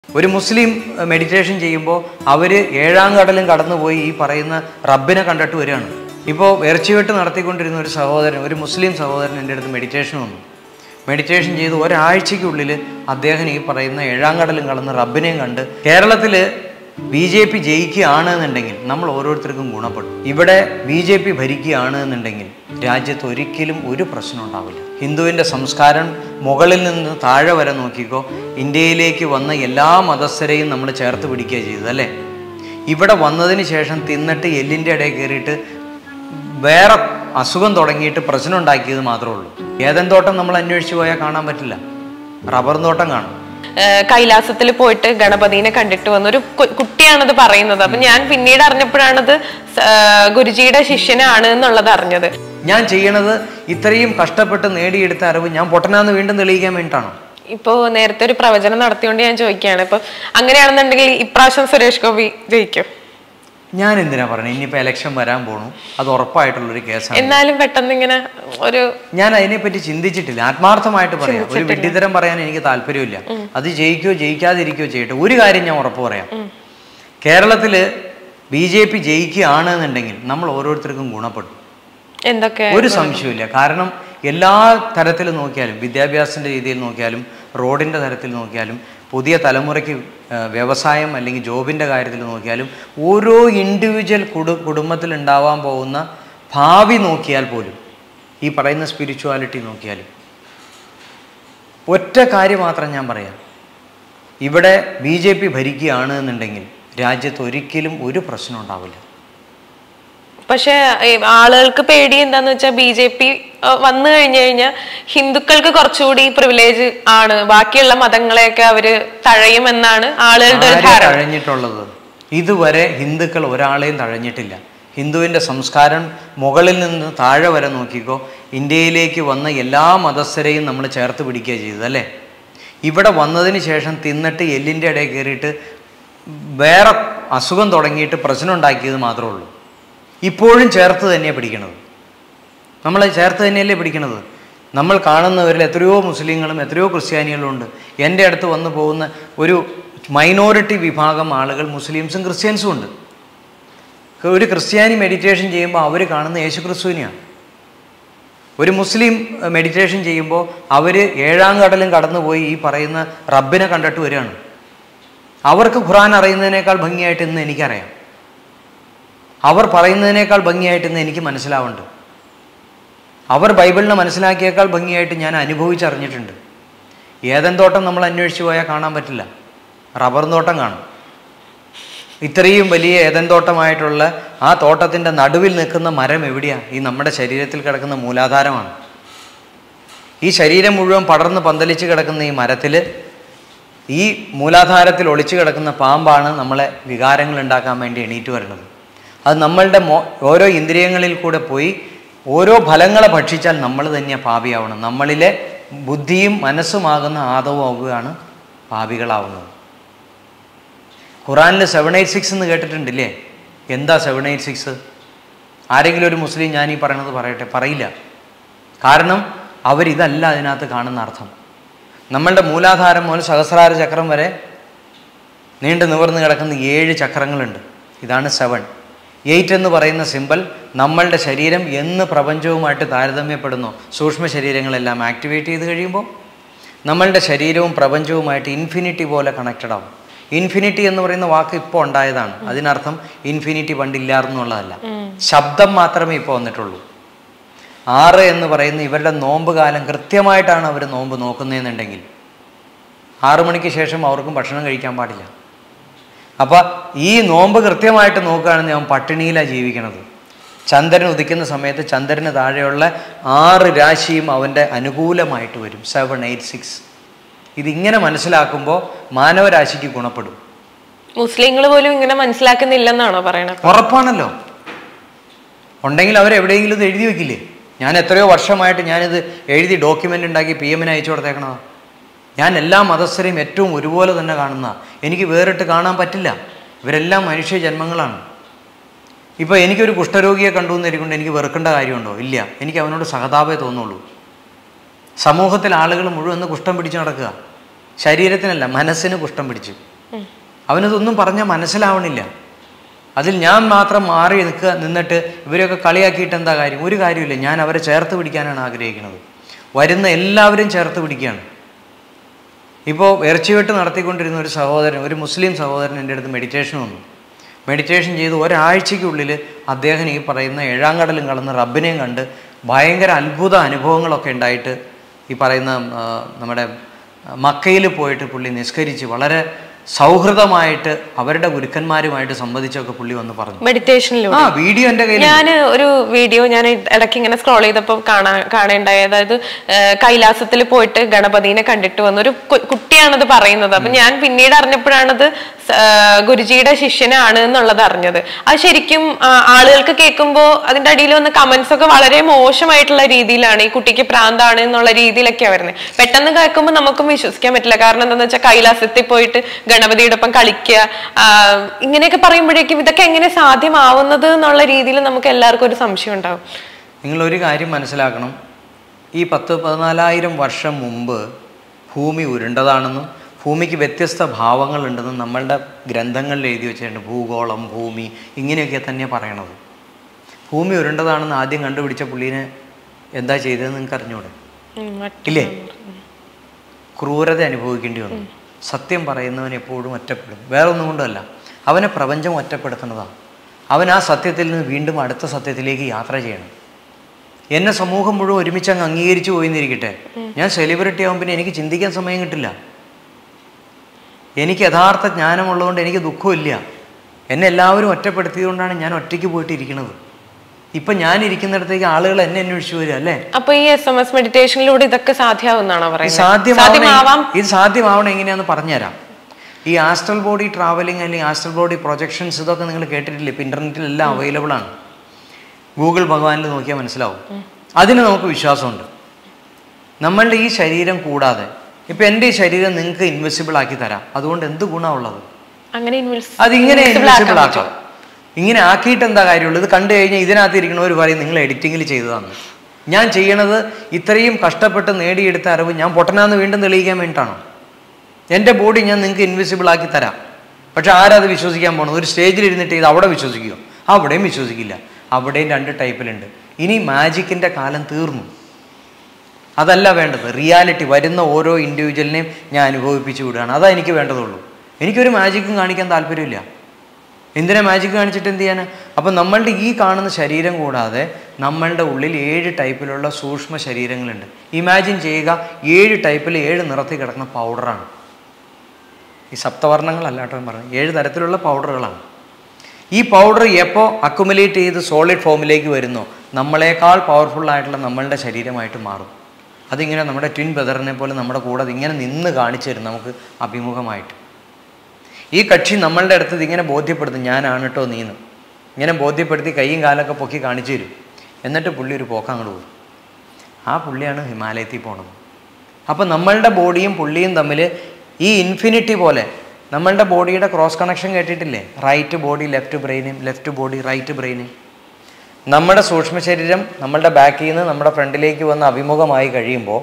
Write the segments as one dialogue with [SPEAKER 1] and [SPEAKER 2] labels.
[SPEAKER 1] ഒരു മുസ്ലിം മെഡിറ്റേഷൻ ചെയ്യുമ്പോൾ അവർ ഏഴാം കടലും കടന്നുപോയി ഈ പറയുന്ന റബ്ബിനെ കണ്ടിട്ട് വരികയാണ്. ഇപ്പോൾ ഇറച്ചിവെട്ട് നടത്തിക്കൊണ്ടിരുന്ന ഒരു സഹോദരൻ, ഒരു മുസ്ലിം സഹോദരൻ എൻ്റെ അടുത്ത് മെഡിറ്റേഷൻ വന്നു. മെഡിറ്റേഷൻ ചെയ്ത് ഒരാഴ്ചയ്ക്കുള്ളിൽ അദ്ദേഹം ഈ പറയുന്ന ഏഴാം കടലും കടന്ന് റബ്ബിനെയും കണ്ട് കേരളത്തിൽ BJP ജയിക്കുകയാണ് എന്നുണ്ടെങ്കിൽ നമ്മൾ ഓരോരുത്തർക്കും ഗുണപ്പെടും. ഇവിടെ BJP ഭരിക്കുകയാണ് എന്നുണ്ടെങ്കിൽ രാജ്യത്ത് ഒരിക്കലും ഒരു പ്രശ്നം ഉണ്ടാവില്ല. ഹിന്ദുവിൻ്റെ സംസ്കാരം മുകളിൽ നിന്ന് താഴെ വരെ നോക്കിക്കോ, ഇന്ത്യയിലേക്ക് വന്ന എല്ലാ മതസ്ഥരെയും നമ്മൾ ചേർത്ത് പിടിക്കുക ചെയ്തത് അല്ലേ. ഇവിടെ വന്നതിന് ശേഷം തിന്നിട്ട് എല്ലിൻ്റെ ഇടയിൽ കയറിയിട്ട് വേറെ അസുഖം തുടങ്ങിയിട്ട് പ്രശ്നം ഉണ്ടാക്കിയത് മാത്രമേ ഉള്ളൂ. ഏതൻ തോട്ടം നമ്മൾ അന്വേഷിച്ച് പോയാൽ കാണാൻ പറ്റില്ല, റബ്ബർ തോട്ടം കാണും.
[SPEAKER 2] കൈലാസത്തിൽ പോയിട്ട് ഗണപതിനെ കണ്ടിട്ട് വന്ന ഒരു കുട്ടിയാണത് പറയുന്നത്. അപ്പൊ ഞാൻ പിന്നീട് അറിഞ്ഞപ്പോഴാണത് ഗുരുജിയുടെ ശിഷ്യനാണ് എന്നുള്ളത് അറിഞ്ഞത്.
[SPEAKER 1] ഞാൻ ചെയ്യണത് ഇത്രയും കഷ്ടപ്പെട്ട് നേടിയെടുത്ത അറിവ് ഞാൻ പൊട്ടനാന്ന് വീണ്ടും തെളിയിക്കാൻ വേണ്ടിയിട്ടാണോ?
[SPEAKER 2] ഇപ്പോ നേരത്തെ ഒരു പ്രവചനം നടത്തിയോണ്ട് ഞാൻ ചോദിക്കുകയാണ്, ഇപ്പൊ അങ്ങനെയാണെന്നുണ്ടെങ്കിൽ ഇപ്രാവശ്യം സുരേഷ് ഗോപി ജയിക്കും?
[SPEAKER 1] ഞാൻ എന്തിനാ പറഞ്ഞത്? ഇനിയിപ്പോൾ ഇലക്ഷൻ വരാൻ പോണു, അത് ഉറപ്പായിട്ടുള്ളൊരു കേസാണ്.
[SPEAKER 2] എന്നാലും പെട്ടെന്ന് ഇങ്ങനെ ഒരു
[SPEAKER 1] ഞാൻ അതിനെപ്പറ്റി ചിന്തിച്ചിട്ടില്ല. ആത്മാർത്ഥമായിട്ട് പറയാം, ഒരു വിഡ്ഢിത്തരം പറയാൻ എനിക്ക് താല്പര്യമില്ല. അത് ജയിക്കോ ജയിക്കാതിരിക്കോ ചെയ്യട്ടെ. ഒരു കാര്യം ഞാൻ ഉറപ്പ് പറയാം, കേരളത്തിൽ BJP ജയിക്കുകയാണ് എന്നുണ്ടെങ്കിൽ നമ്മൾ ഓരോരുത്തർക്കും ഗുണപ്പെടും.
[SPEAKER 2] എന്തൊക്കെ
[SPEAKER 1] ഒരു സംശയമില്ല. കാരണം എല്ലാ തരത്തിലും നോക്കിയാലും, വിദ്യാഭ്യാസത്തിൻ്റെ രീതിയിൽ നോക്കിയാലും, റോഡിൻ്റെ തരത്തിൽ നോക്കിയാലും, പുതിയ തലമുറയ്ക്ക് വ്യവസായം അല്ലെങ്കിൽ ജോബിൻ്റെ കാര്യത്തിൽ നോക്കിയാലും, ഓരോ ഇൻഡിവിജ്വൽ കുടുംബത്തിൽ ഉണ്ടാവാൻ പോകുന്ന ഭാവി നോക്കിയാൽ പോലും, ഈ പറയുന്ന സ്പിരിച്വാലിറ്റി നോക്കിയാലും, ഒറ്റ കാര്യം മാത്രം ഞാൻ പറയാം, ഇവിടെ BJP ഭരിക്കുകയാണ് എന്നുണ്ടെങ്കിൽ രാജ്യത്ത് ഒരിക്കലും ഒരു പ്രശ്നം ഉണ്ടാവില്ല.
[SPEAKER 2] പക്ഷെ ആളുകൾക്ക് പേടി എന്താന്ന് വെച്ചാൽ BJP വന്നു കഴിഞ്ഞു കഴിഞ്ഞാൽ ഹിന്ദുക്കൾക്ക് കുറച്ചുകൂടി പ്രിവിലേജ് ആണ്, ബാക്കിയുള്ള മതങ്ങളെയൊക്കെ അവര് തഴയുമെന്നാണ് ആളുകളുടെ ഒരു ധാരണ.
[SPEAKER 1] തഴഞ്ഞിട്ടുള്ളത് ഇതുവരെ ഹിന്ദുക്കൾ ഒരാളെയും തഴഞ്ഞിട്ടില്ല. ഹിന്ദുവിൻ്റെ സംസ്കാരം മുകളിൽ നിന്ന് താഴെ വരെ നോക്കിക്കോ, ഇന്ത്യയിലേക്ക് വന്ന എല്ലാ മതസ്ഥരെയും നമ്മൾ ചേർത്ത് പിടിക്കുക ചെയ്തത് അല്ലേ. ഇവിടെ വന്നതിന് ശേഷം തിന്നിട്ട് എല്ലിൻ്റെ ഇടയിൽ കയറിയിട്ട് വേറെ അസുഖം തുടങ്ങിയിട്ട് പ്രശ്നം ഉണ്ടാക്കിയത് മാത്രമേ ഉള്ളൂ. ഇപ്പോഴും ചേർത്ത് തന്നെയാണ് പിടിക്കണത്, നമ്മൾ ചേർത്ത് തന്നെയല്ലേ പിടിക്കണത്. നമ്മൾ കാണുന്നവരിൽ എത്രയോ മുസ്ലിങ്ങളും എത്രയോ ക്രിസ്ത്യാനികളും ഉണ്ട്. എൻ്റെ അടുത്ത് വന്നു പോകുന്ന ഒരു മൈനോറിറ്റി വിഭാഗം ആളുകൾ മുസ്ലിംസും ക്രിസ്ത്യൻസും ഉണ്ട്. ഒരു ക്രിസ്ത്യാനി മെഡിറ്റേഷൻ ചെയ്യുമ്പോൾ അവർ കാണുന്ന യേശുക്രിസ്തുവിനെയാണ്. ഒരു മുസ്ലിം മെഡിറ്റേഷൻ ചെയ്യുമ്പോൾ അവർ ഏഴാം കടലും കടന്നുപോയി ഈ പറയുന്ന റബ്ബിനെ കണ്ടിട്ട് വരികയാണ്. അവർക്ക് ഖുർആൻ അറിയുന്നതിനേക്കാൾ ഭംഗിയായിട്ട് ഇന്ന് എനിക്കറിയാം, അവർ പറയുന്നതിനേക്കാൾ ഭംഗിയായിട്ട് ഇന്ന് എനിക്ക് മനസ്സിലാവുന്നുണ്ട്. അവർ ബൈബിളിനെ മനസ്സിലാക്കിയേക്കാൾ ഭംഗിയായിട്ട് ഞാൻ അനുഭവിച്ചറിഞ്ഞിട്ടുണ്ട്. ഏതൻ തോട്ടം നമ്മൾ അന്വേഷിച്ച് പോയാൽ കാണാൻ പറ്റില്ല, റബ്ബർ തോട്ടം കാണും. ഇത്രയും വലിയ ഏതൻ തോട്ടമായിട്ടുള്ള ആ തോട്ടത്തിൻ്റെ നടുവിൽ നിൽക്കുന്ന മരം എവിടെയാണ്? ഈ നമ്മുടെ ശരീരത്തിൽ കിടക്കുന്ന മൂലാധാരമാണ്. ഈ ശരീരം മുഴുവൻ പടർന്ന് പന്തലിച്ച് കിടക്കുന്ന ഈ മരത്തിൽ, ഈ മൂലാധാരത്തിൽ ഒളിച്ചു കിടക്കുന്ന പാമ്പാണ് നമ്മളെ വികാരങ്ങൾ ഉണ്ടാക്കാൻ വേണ്ടി എണീറ്റ് വരുന്നത്. അത് നമ്മളുടെ ഓരോ ഇന്ദ്രിയങ്ങളിൽ കൂടെ പോയി ഓരോ ഫലങ്ങളെ ഭക്ഷിച്ചാൽ നമ്മൾ തന്നെ പാപിയാവണം. നമ്മളിലെ ബുദ്ധിയും മനസ്സുമാകുന്ന ആദവുമാവുകയാണ് പാപികളാവുന്നത്. ഖുറാനിൽ 786 എന്ന് കേട്ടിട്ടുണ്ടില്ലേ? എന്താ 786? ആരെങ്കിലും ഒരു മുസ്ലിം ഞാൻ ഈ പറയണത് പറയട്ടെ? പറയില്ല. കാരണം അവരിതല്ല അതിനകത്ത് കാണുന്ന അർത്ഥം. നമ്മളുടെ മൂലാധാരം മുതൽ സഹസ്രാര ചക്രം വരെ നീണ്ടു നിവർന്ന് കിടക്കുന്ന 7 ചക്രങ്ങളുണ്ട്. ഇതാണ് 7. 8 എന്ന് പറയുന്ന സിമ്പൽ നമ്മളുടെ ശരീരം എന്ന് പ്രപഞ്ചവുമായിട്ട് താരതമ്യപ്പെടുന്നു. സൂക്ഷ്മ ശരീരങ്ങളെല്ലാം ആക്ടിവേറ്റ് ചെയ്ത് കഴിയുമ്പോൾ നമ്മളുടെ ശരീരവും പ്രപഞ്ചവുമായിട്ട് ഇൻഫിനിറ്റി പോലെ കണക്റ്റഡ് ആവും. ഇൻഫിനിറ്റി എന്ന് പറയുന്ന വാക്ക് ഇപ്പോൾ ഉണ്ടായതാണ്. അതിനർത്ഥം ഇൻഫിനിറ്റി പണ്ടില്ലായിരുന്നുള്ളതല്ല, ശബ്ദം മാത്രമേ ഇപ്പോൾ വന്നിട്ടുള്ളൂ. 6 എന്ന് പറയുന്ന ഇവരുടെ നോമ്പ് കാലം കൃത്യമായിട്ടാണ് അവർ നോമ്പ് നോക്കുന്നതെന്നുണ്ടെങ്കിൽ 6 മണിക്ക് ശേഷം അവർക്കും ഭക്ഷണം കഴിക്കാൻ പാടില്ല. അപ്പം ഈ നോമ്പ് കൃത്യമായിട്ട് നോക്കുകയാണെന്ന് അവൻ പട്ടിണിയിലാണ് ജീവിക്കണത്. ചന്ദ്രൻ ഉദിക്കുന്ന സമയത്ത് ചന്ദ്രന് താഴെയുള്ള 6 രാശിയും അവൻ്റെ അനുകൂലമായിട്ട് വരും. 786. ഇതിങ്ങനെ മനസ്സിലാക്കുമ്പോൾ മാനവരാശിക്ക് ഗുണപ്പെടും.
[SPEAKER 2] മുസ്ലിങ്ങൾ പോലും ഇങ്ങനെ മനസ്സിലാക്കുന്നില്ലെന്നാണോ പറയണത്?
[SPEAKER 1] ഉറപ്പാണല്ലോ. ഉണ്ടെങ്കിൽ അവരെവിടെയെങ്കിലും ഇത് എഴുതി വെക്കില്ലേ? ഞാൻ എത്രയോ വർഷമായിട്ട് ഞാനിത് എഴുതി ഡോക്യുമെൻ്റ് ഉണ്ടാക്കി PM-ന് അയച്ചു കൊടുത്തേക്കണതാണ്. ഞാൻ എല്ലാ മതസ്ഥരെയും ഏറ്റവും ഒരുപോലെ തന്നെ കാണുന്ന, എനിക്ക് വേറിട്ട് കാണാൻ പറ്റില്ല. ഇവരെല്ലാം മനുഷ്യ ജന്മങ്ങളാണ്. ഇപ്പോൾ എനിക്കൊരു കുഷ്ഠരോഗിയെ കണ്ടു എന്നിരിക്കൊണ്ട് എനിക്ക് വെറുക്കേണ്ട കാര്യമുണ്ടോ? ഇല്ല. എനിക്ക് അവനോട് സഹതാപേ തോന്നുള്ളൂ. സമൂഹത്തിൽ ആളുകൾ മുഴുവൻ കുഷ്ഠം പിടിച്ച് നടക്കുക, ശരീരത്തിനല്ല മനസ്സിന് കുഷ്ഠം പിടിച്ചു. അവനതൊന്നും പറഞ്ഞാൽ മനസ്സിലാവണില്ല. അതിൽ ഞാൻ മാത്രം മാറി നിന്നിട്ട് ഇവരെയൊക്കെ കളിയാക്കിയിട്ട് എന്താ കാര്യം? ഒരു കാര്യമില്ല. ഞാൻ അവരെ ചേർത്ത് പിടിക്കാനാണ് ആഗ്രഹിക്കുന്നത്. വരുന്ന എല്ലാവരും ചേർത്ത് പിടിക്കുകയാണ്. ഇപ്പോൾ ഇറച്ചിവെട്ട് നടത്തിക്കൊണ്ടിരുന്ന ഒരു സഹോദരൻ, ഒരു മുസ്ലിം സഹോദരൻ എൻ്റെ അടുത്ത് മെഡിറ്റേഷൻ വന്നു. മെഡിറ്റേഷൻ ചെയ്ത് ഒരാഴ്ചയ്ക്കുള്ളിൽ അദ്ദേഹം ഈ പറയുന്ന ഏഴാം കടലും കടന്ന് റബ്ബിനെയും കണ്ട് ഭയങ്കര അത്ഭുത അനുഭവങ്ങളൊക്കെ ഉണ്ടായിട്ട് ഈ പറയുന്ന നമ്മുടെ മക്കയിൽ പോയിട്ട് പുള്ളി നിസ്കരിച്ച് വളരെ സൗഹൃദമായിട്ട് അവരുടെ ഗുരുക്കന്മാരുമായിട്ട് സംബന്ധിച്ചൊക്കെ പുള്ളി വന്ന് പറഞ്ഞു.
[SPEAKER 2] മെഡിറ്റേഷനിലൂടെ
[SPEAKER 1] വീഡിയോ എൻ്റെ കയ്യിൽ,
[SPEAKER 2] ഞാൻ ഒരു വീഡിയോ ഞാൻ ഇടയ്ക്ക് ഇങ്ങനെ സ്ക്രോൾ ചെയ്തപ്പോൾ കാണേണ്ടായി. അതായത് കൈലാസത്തിൽ പോയിട്ട് ഗണപതിനെ കണ്ടിട്ട് വന്ന ഒരു കുട്ടിയാണത് പറയുന്നത്. അപ്പൊ ഞാൻ പിന്നീട് അറിഞ്ഞപ്പോഴാണത് ഗുരുജിയുടെ ശിഷ്യനാണ് എന്നുള്ളത് അറിഞ്ഞത്. അത് ശരിക്കും ആളുകൾക്ക് കേൾക്കുമ്പോൾ അതിന്റെ അടിയിൽ വന്ന കമന്റ്സ് ഒക്കെ വളരെ മോശമായിട്ടുള്ള രീതിയിലാണ്, ഈ കുട്ടിക്ക് പ്രാന്താണ് എന്നുള്ള രീതിയിലൊക്കെയാണ് വരുന്നത്. പെട്ടെന്ന് കേൾക്കുമ്പോൾ നമുക്കും വിശ്വസിക്കാൻ പറ്റില്ല. കാരണം എന്താണെന്ന് വെച്ചാൽ കൈലാസത്തിൽ പോയിട്ട് ഗണപതിയുടെ ഒപ്പം കളിക്കുക, ഇങ്ങനെയൊക്കെ പറയുമ്പോഴേക്കും ഇതൊക്കെ എങ്ങനെ സാധ്യമാവുന്നത് എന്നുള്ള രീതിയിൽ നമുക്ക് എല്ലാവർക്കും ഒരു സംശയം ഉണ്ടാവും.
[SPEAKER 1] നിങ്ങളൊരു കാര്യം മനസ്സിലാക്കണം. ഈ 10-14,000 വർഷം മുമ്പ് ഭൂമി ഉരുണ്ടതാണെന്നും ഭൂമിക്ക് വ്യത്യസ്ത ഭാവങ്ങളുണ്ടെന്നും നമ്മളുടെ ഗ്രന്ഥങ്ങളിൽ എഴുതി വെച്ചിട്ടുണ്ട്. ഭൂഗോളം, ഭൂമി, ഇങ്ങനെയൊക്കെ തന്നെയാണ് പറയണത്. ഭൂമി ഉരുണ്ടതാണെന്ന് ആദ്യം കണ്ടുപിടിച്ച പുള്ളീനെ എന്താ ചെയ്തതെന്ന് നിങ്ങൾക്ക് അറിഞ്ഞൂടെ? ഇല്ലേ? ക്രൂരത അനുഭവിക്കേണ്ടി വന്നു. സത്യം പറയുന്നവൻ എപ്പോഴും ഒറ്റപ്പെടും. വേറെ ഒന്നും കൊണ്ടല്ല, അവനെ പ്രപഞ്ചം ഒറ്റപ്പെടുത്തുന്നതാണ്. അവൻ ആ സത്യത്തിൽ നിന്ന് വീണ്ടും അടുത്ത സത്യത്തിലേക്ക് യാത്ര ചെയ്യണം. എന്നെ സമൂഹം മുഴുവൻ ഒരുമിച്ച് അങ്ങ് അംഗീകരിച്ചു പോയിന്നിരിക്കട്ടെ, ഞാൻ സെലിബ്രിറ്റി ആകുമ്പോൾ പിന്നെ എനിക്ക് ചിന്തിക്കാൻ സമയം കിട്ടില്ല. എനിക്ക് യഥാർത്ഥ ജ്ഞാനമുള്ളതുകൊണ്ട് എനിക്ക് ദുഃഖമില്ല. എന്നെ എല്ലാവരും ഒറ്റപ്പെടുത്തിയതുകൊണ്ടാണ് ഞാൻ ഒറ്റയ്ക്ക് പോയിട്ട് ഇരിക്കുന്നത്. ഇപ്പൊ ഞാൻ ഇരിക്കുന്നിടത്തേക്ക് ആളുകൾ എന്നെ അന്വേഷിച്ചു വരിക അല്ലേ?
[SPEAKER 2] അപ്പൊ ഈ SMS മെഡിറ്റേഷനിലൂടെ ഇതൊക്കെ സാധ്യമാവുന്നാണോ പറയുന്നത്?
[SPEAKER 1] ഇത് സാധ്യമാവണം എങ്ങനെയാന്ന് പറഞ്ഞുതരാം. ഈ ആസ്ട്രൽ ബോഡി ട്രാവലിംഗ് അല്ലെങ്കിൽ ആസ്ട്രൽ ബോഡി പ്രൊജക്ഷൻസ്, ഇതൊക്കെ നിങ്ങൾ കേട്ടിട്ടില്ലേ? ഇപ്പൊ ഇന്റർനെറ്റിൽ എല്ലാം അവൈലബിൾ ആണ്. ഗൂഗിൾ ഭഗവാനിൽ നോക്കിയാൽ മനസ്സിലാവും. അതിന് നമുക്ക് വിശ്വാസമുണ്ട്. നമ്മളുടെ ഈ ശരീരം കൂടാതെ ഇപ്പൊ എൻ്റെ ഈ ശരീരം നിങ്ങൾക്ക് ഇൻവിസിബിൾ ആക്കി തരാം. അതുകൊണ്ട് എന്ത് ഗുണമുള്ളത്? അതിങ്ങനെ ഇൻവിസിബിൾ ആക്കാം. ഇങ്ങനെ ആക്കിയിട്ട് എന്താ കാര്യമുള്ളത്? ഇത് കണ്ടു കഴിഞ്ഞാൽ ഇതിനകത്ത് ഇരിക്കണവർ പറയും നിങ്ങൾ എഡിറ്റിങ്ങിൽ ചെയ്തതാണ്. ഞാൻ ചെയ്യണത് ഇത്രയും കഷ്ടപ്പെട്ട് നേടിയെടുത്ത അറിവ് ഞാൻ പൊട്ടനാന്ന് വീണ്ടും തെളിയിക്കാൻ വേണ്ടിയിട്ടാണോ? എൻ്റെ ബോഡി ഞാൻ നിങ്ങൾക്ക് ഇൻവിസിബിൾ ആക്കി തരാം. പക്ഷെ ആരത് വിശ്വസിക്കാൻ പോകണം? ഒരു സ്റ്റേജിൽ ഇരുന്നിട്ട് ഇത് അവിടെ വിശ്വസിക്കുമോ? അവിടെയും വിശ്വസിക്കില്ല. അവിടെയും 2 ടൈപ്പിലുണ്ട്. ഇനി മാജിക്കിൻ്റെ കാലം തീർന്നു. അതല്ല വേണ്ടത്. റിയാലിറ്റി വരുന്ന ഓരോ ഇൻഡിവിജ്വലിനെയും ഞാൻ അനുഭവിപ്പിച്ചു വിടുകയാണ്. അതാ എനിക്ക് വേണ്ടതുള്ളൂ. എനിക്കൊരു മാജിക്കും കാണിക്കാൻ താല്പര്യമില്ല. എന്തിനാ മാജിക് കാണിച്ചിട്ട് എന്ത് ചെയ്യാൻ? അപ്പം നമ്മളുടെ ഈ കാണുന്ന ശരീരം കൂടാതെ നമ്മളുടെ ഉള്ളിൽ 7 ടൈപ്പിലുള്ള സൂക്ഷ്മ ശരീരങ്ങളുണ്ട്. ഇമാജിൻ ചെയ്യുക, 7 ടൈപ്പിൽ 7 നിറത്തിൽ കിടക്കുന്ന പൗഡറാണ്. ഈ സപ്തവർണ്ണങ്ങളല്ല കേട്ടോ ഞാൻ പറഞ്ഞത്, 7 തരത്തിലുള്ള പൗഡറുകളാണ്. ഈ പൗഡർ എപ്പോൾ അക്കുമുലേറ്റ് ചെയ്ത് സോളിഡ് ഫോമിലേക്ക് വരുന്നോ നമ്മളെക്കാൾ പവർഫുള്ളായിട്ടുള്ള നമ്മളുടെ ശരീരമായിട്ട് മാറും. അതിങ്ങനെ നമ്മുടെ ട്വിൻ ബ്രദറിനെ പോലെ നമ്മുടെ കൂടെ അതിങ്ങനെ നിന്ന് കാണിച്ചു തരും നമുക്ക് അഭിമുഖമായിട്ട്. ഈ കക്ഷി നമ്മളുടെ അടുത്ത് ഇതിങ്ങനെ ബോധ്യപ്പെടുത്തും, ഞാനാണ് കേട്ടോ നീന്ന്. ഇങ്ങനെ ബോധ്യപ്പെടുത്തി കൈയും കാലൊക്കെ പൊക്കി കാണിച്ചു തരും. എന്നിട്ട് പുള്ളി ഒരു പോക്ക് അങ്ങോട്ട് പോകും. ആ പുള്ളിയാണ് ഹിമാലയത്തിൽ പോണത്. അപ്പം നമ്മളുടെ ബോഡിയും പുള്ളിയും തമ്മിൽ ഈ ഇൻഫിനിറ്റി പോലെ നമ്മളുടെ ബോഡിയുടെ ക്രോസ് കണക്ഷൻ കേട്ടിട്ടില്ലേ? റൈറ്റ് ബോഡി ലെഫ്റ്റ് ബ്രെയിനും, ലെഫ്റ്റ് ബോഡി റൈറ്റ് ബ്രെയിനും. നമ്മുടെ സൂക്ഷ്മ ശരീരം നമ്മളുടെ ബാക്കിൽ നിന്ന് നമ്മുടെ ഫ്രണ്ടിലേക്ക് വന്ന് അഭിമുഖമായി കഴിയുമ്പോൾ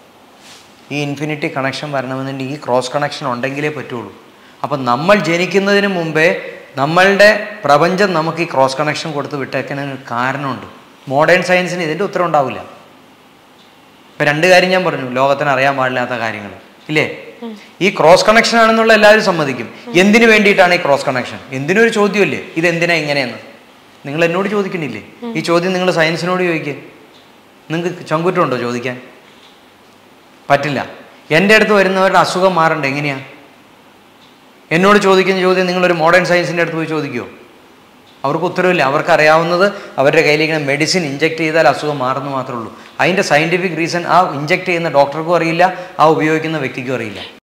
[SPEAKER 1] ഈ ഇൻഫിനിറ്റി കണക്ഷൻ വരണമെന്നുണ്ടെങ്കിൽ ഈ ക്രോസ് കണക്ഷൻ ഉണ്ടെങ്കിലേ പറ്റുള്ളൂ. അപ്പം നമ്മൾ ജനിക്കുന്നതിന് മുമ്പേ നമ്മളുടെ പ്രപഞ്ചം നമുക്ക് ഈ ക്രോസ് കണക്ഷൻ കൊടുത്ത് വിട്ടേക്കുന്നതിന് കാരണമുണ്ട്. മോഡേൺ സയൻസിന് ഇതിൻ്റെ ഉത്തരം ഉണ്ടാവില്ല. ഇപ്പം 2 കാര്യം ഞാൻ പറഞ്ഞു, ലോകത്തിന് അറിയാൻ പാടില്ലാത്ത കാര്യങ്ങൾ ഇല്ലേ? ഈ ക്രോസ് കണക്ഷൻ ആണെന്നുള്ള എല്ലാവരും സമ്മതിക്കും. എന്തിനു വേണ്ടിയിട്ടാണ് ഈ ക്രോസ് കണക്ഷൻ? എന്തിനൊരു ചോദ്യമല്ലേ, ഇതെന്തിനാ ഇങ്ങനെയെന്ന് നിങ്ങൾ എന്നോട് ചോദിക്കണില്ലേ? ഈ ചോദ്യം നിങ്ങൾ സയൻസിനോട് ചോദിക്കുക. നിങ്ങൾക്ക് ചങ്കുറ്റമുണ്ടോ ചോദിക്കാൻ? പറ്റില്ല. എൻ്റെ അടുത്ത് വരുന്നവരുടെ അസുഖം മാറണ്ട എങ്ങനെയാണ്? എന്നോട് ചോദിക്കുന്ന ചോദ്യം നിങ്ങളൊരു മോഡേൺ സയൻസിൻ്റെ അടുത്ത് പോയി ചോദിക്കുമോ? അവർക്ക് ഉത്തരവില്ല. അവർക്ക് അറിയാവുന്നത് അവരുടെ കയ്യിലിങ്ങനെ മെഡിസിൻ ഇഞ്ചെക്ട് ചെയ്താൽ അസുഖം മാറുന്നു മാത്രമേ ഉള്ളൂ. അതിൻ്റെ സയൻറ്റിഫിക് റീസൺ ആ ഇഞ്ചെക്ട് ചെയ്യുന്ന ഡോക്ടർക്കും അറിയില്ല, ആ ഉപയോഗിക്കുന്ന വ്യക്തിക്കും അറിയില്ല.